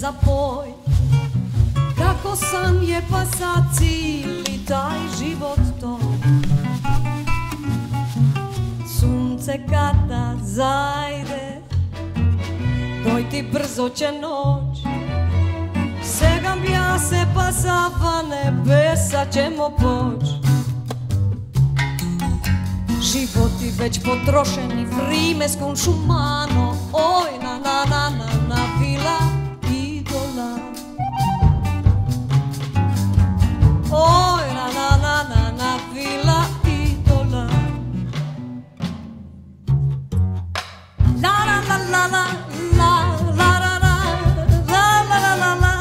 zapoj. Kako san je pa sad cili taj život to. Sunce kada zajde, doj ti brzo će noć. Segam ja se pa sa nebesa ćemo poć. Životi već potrošeni, vrime skonšumano. Oj, na vila idola. Oj, na vila idola. La la la la la la la la la la la la.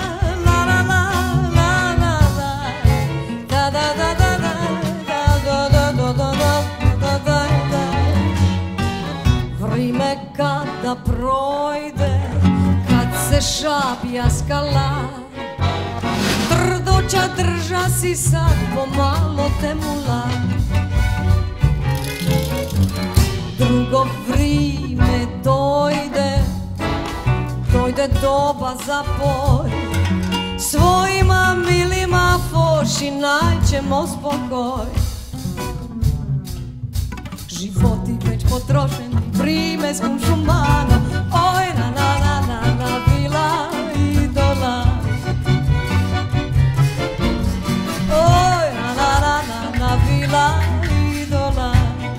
Vrime kada projde, kad se šabija skala, tvrdoća drža si sad pomalo te mula. Drugo vrime dojde, dojde doba za poj. Svojima milima foši naćemo spokoj. Životi već potrošeni, vrime skonšumano. Oj, na vila idola. Oj, na vila idola.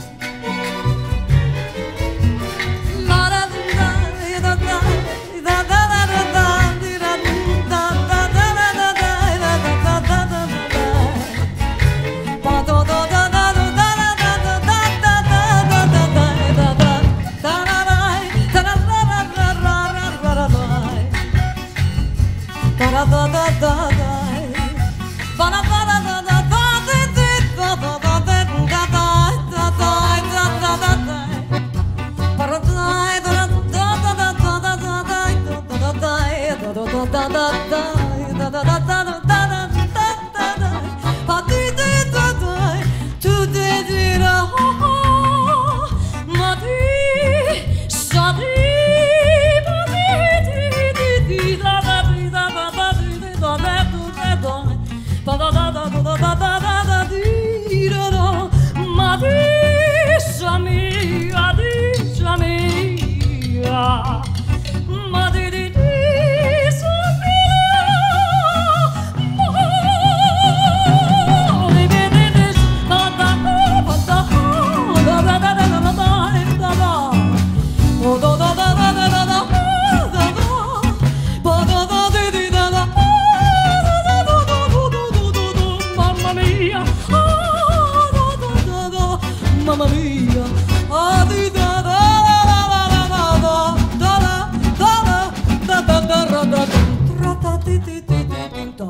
La da da da da da da da da da Mamma mia, adi da da da da da da da da da da da da da da ti ti ti ti da.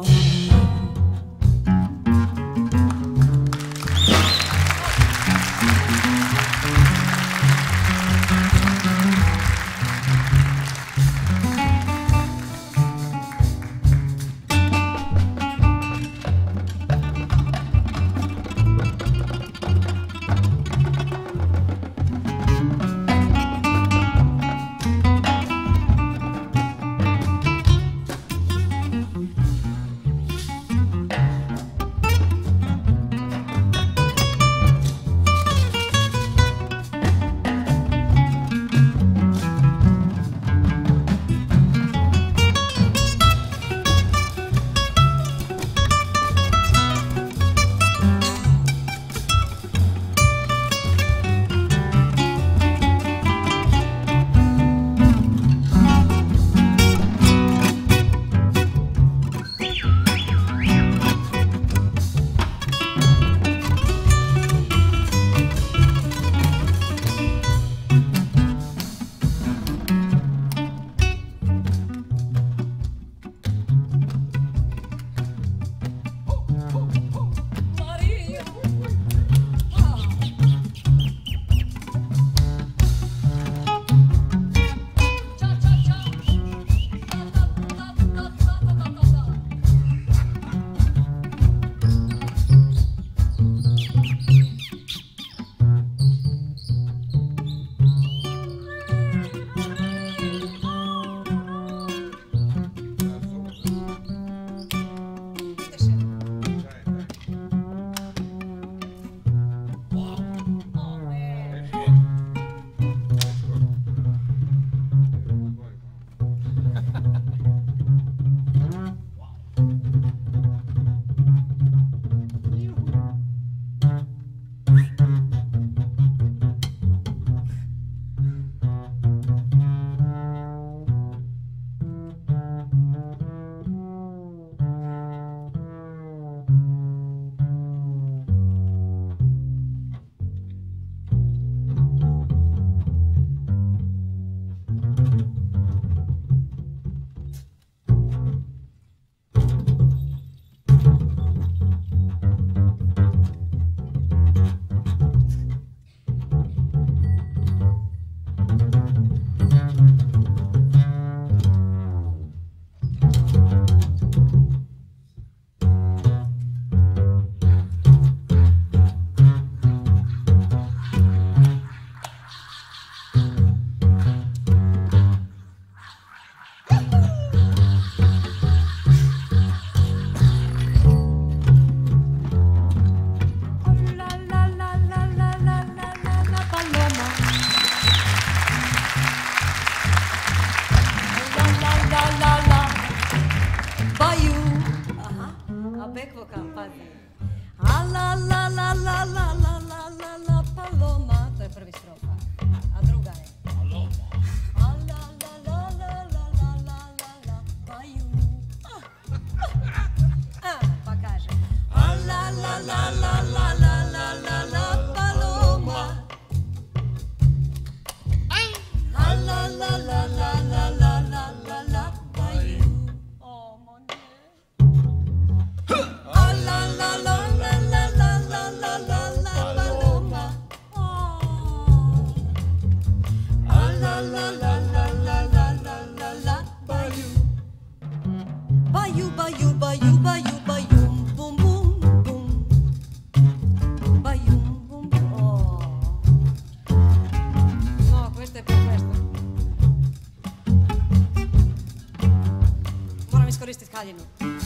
Mladinu.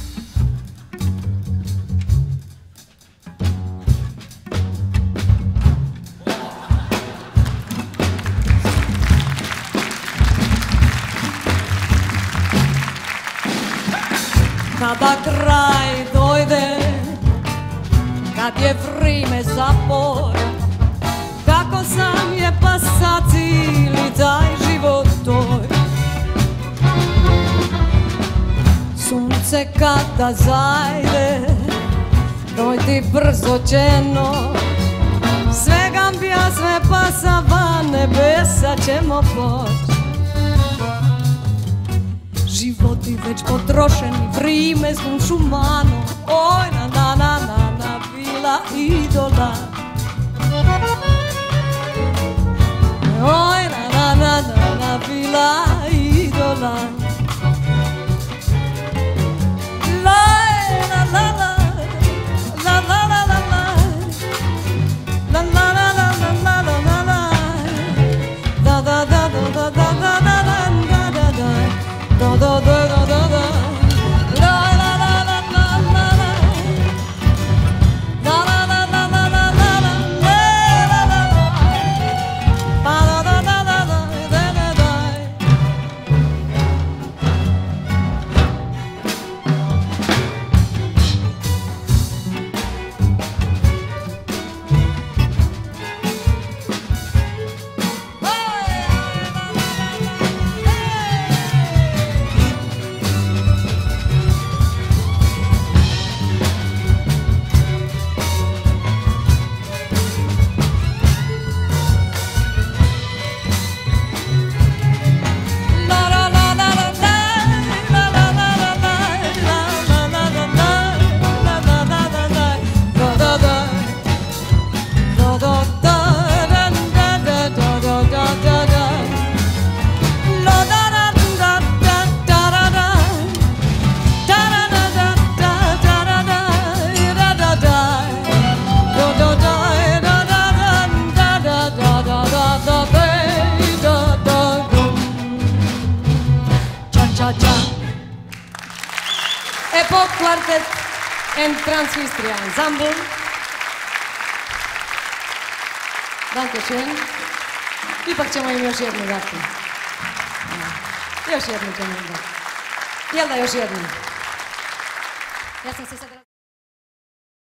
Kada kraj dojde, kad je vrime zapor, kako sam je pa sad cili taj život tvoj. Sunce kada zajde, dojdi brzo će noć, sve gambija, sve pa sa van nebesa ćemo poć. Životi već potrošeni, vrime s šumano, oj na na na na na bila idola. Oj na na na na na bila idola. La la la la la la la la la la la la la la la la da da da da da da da da da da da da da da. Epoch Quartet and Transnistria Ensemble. Dankeschön. Ipak ćemo im još jednu dati. Još jednu ćemo im dati. Jel da još jednu? Ja sam se sad...